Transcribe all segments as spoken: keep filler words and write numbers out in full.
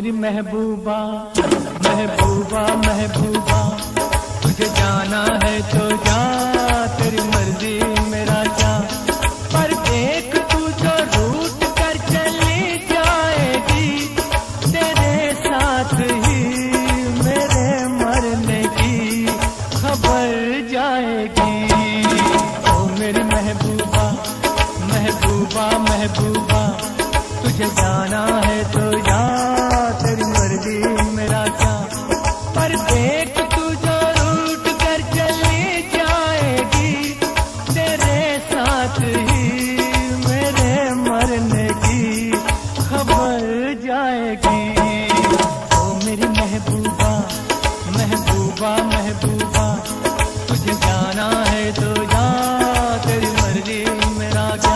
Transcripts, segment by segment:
मेरी महबूबा महबूबा महबूबा, तुझे जाना है तो जा, तेरी मर्जी मेरा क्या। पर देख तू जो रूठ कर चली जाएगी, तेरे साथ ही मेरे मरने की खबर जाएगी। ओ मेरी महबूबा महबूबा महबूबा, तुझे जाना है तो जा, तेरी मर्जी मेरा क्या। पर देख तू जो रूठ कर चली जाएगी, तेरे साथ ही मेरे मरने की खबर जाएगी। ओ मेरी महबूबा महबूबा महबूबा, तुझे जाना है तो जा, तेरी मर्जी मेरा क्या।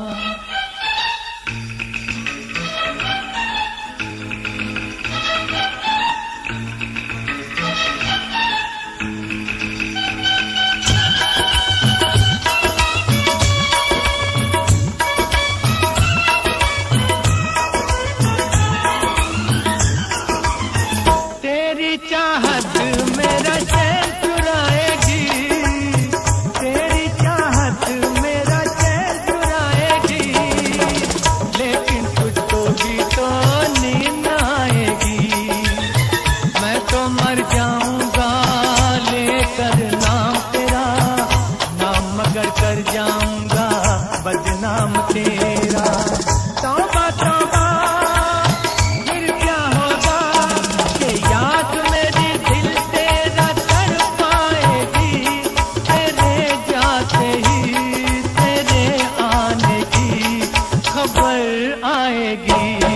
तेरी चाहत मेरा चैन चुराएगी, तेरी चाहत मेरा चैन चुराएगी, लेकिन तुझको भी तो नींद आएगी। मैं तो मर जाऊंगा लेकर नाम तेरा, नाम मगर कर जाऊंगा बदनाम तेरा। तौबा तौबा फिर क्या होगा, कि याद मेरी दिल तेरा तड़पाएगी, तेरे जाते ही तेरे आने की खबर आएगी।